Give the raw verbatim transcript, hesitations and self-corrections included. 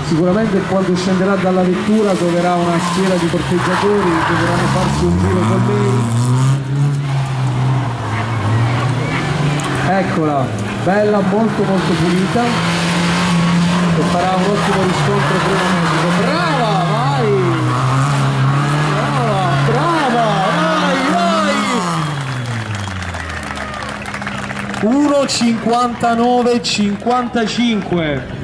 Sicuramente quando scenderà dalla vettura troverà una schiera di corteggiatori che dovranno farsi un giro con lei. Eccola, bella, molto molto pulita, e farà un ottimo riscontro cronometrico. Brava, vai! Brava, brava, vai, vai! uno cinquantanove cinquantacinque.